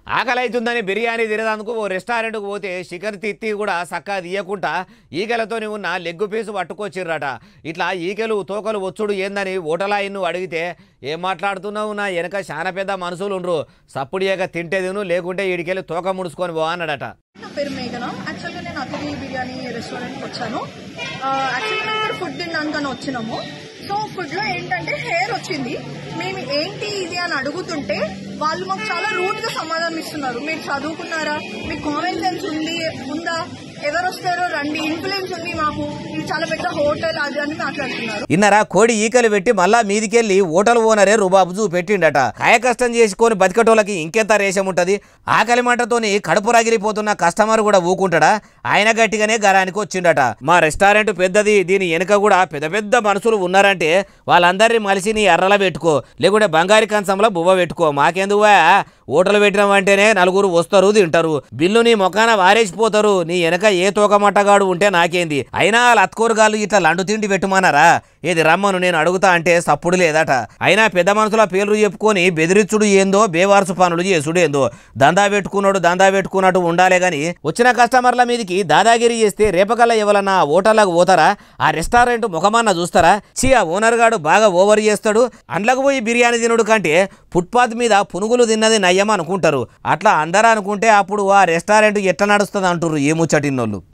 ఆకలి అవుతుందని బిర్యానీ తినేందుకు ఓ రెస్టారెంట్కు పోతే చికెన్ తిత్తి కూడా సక్కా తీయకుండా ఈగలతోని ఉన్న లెగ్గు పీసు పట్టుకొచ్చిర్రట. ఇట్లా ఈగలు తోకలు వచ్చుడు ఏందని ఓటలాయిన్ను అడిగితే ఏం మాట్లాడుతున్నావు, నా వెనక చాలా పెద్ద మనుషులు ఉండ్రు, సప్పుడియగా తింటేదిను లేకుంటే ఈడికెళ్ళి తోక ముడుచుకొని పో అన్నాడట. నా పేరు మేఘన. యాక్చువల్గా నేను అతిథి బిర్యానీ రెస్టారెంట్కి వచ్చాను. యాక్చువల్గా మేము ఫుడ్ తినడానికని వచ్చినాము. సో ఫుడ్లో ఏంటంటే హెయిర్ వచ్చింది. మేము ఏంటి ఇది అని అడుగుతుంటే వాళ్ళు మాకు చాలా రూట్గా సమాధానం ఇస్తున్నారు. మీరు చదువుకున్నారా, మీకు కామన్ సెన్స్ ఉందా, ఎవరు వస్తారో రండి, ఇన్ఫ్లుయెన్స్ ఉంది మాకు, ఇది చాలా పెద్ద హోటల్ అది అని మాట్లాడుతున్నారు. ఇన్నరా కోడి ఈకలు పెట్టి మళ్ళా మీదికెళ్ళి హోటల్ ఓనరే రుబాబు చూపెట్టిండట. కాయ కష్టం చేసుకొని బతికటోళ్ళకి ఇంకెంత రేషం ఉంటది. ఆకలి మంటతోని కడుపు రగిలిపోతున్న కస్టమర్ కూడా ఊకుంటాడా? ఆయన గట్టిగానే గరానికి వచ్చిండట. మా రెస్టారెంట్ పెద్దది, దీని వెనుక కూడా పెద్ద పెద్ద మనుషులు ఉన్నారంటే వాళ్ళందరినీ మలిసి నీ ఎర్రల పెట్టుకో, లేకుంటే బంగారు కంచంలో బువ్వ పెట్టుకో, మాకెందుకు హోటల్ పెట్టడం అంటేనే నలుగురు వస్తారు తింటారు, బిల్లు నీ మొఖాన వారేసిపోతారు, నీ వెనక ఏ తోకమట్టగాడు ఉంటే నాకేంది, అయినా లత్కోరగాళ్ళు ఇట్లా లండు తిండి పెట్టుమానారా, ఏది రమ్మను నేను అడుగుతా అంటే సప్పుడు లేదట. అయినా పెద్ద మనుషుల పేర్లు చెప్పుకొని బెదిరించుడు ఏందో, బేవారసు పనులు చేసుడు ఏందో, దందా పెట్టుకున్నట్టు ఉండాలే గాని వచ్చిన కస్టమర్ల మీదకి దాదాగిరి చేస్తే రేపకల్లా ఎవరన్నా హోటల్లకు పోతారా? ఆ రెస్టారెంట్ ముఖమన్నా చూస్తారా? ఆ ఓనర్ గాడు బాగా ఓవర్ చేస్తాడు, అండ్లకు పోయి బిర్యానీ తినడు కంటే ఫుట్పాత్ మీద పునుగులు తిన్నది నయ్యం అనుకుంటారు. అట్లా అందరూ అనుకుంటే అప్పుడు ఆ రెస్టారెంట్ ఎట్లా నడుస్తుంది అంటారు ఏ ముచ్చటిన్నోళ్ళు.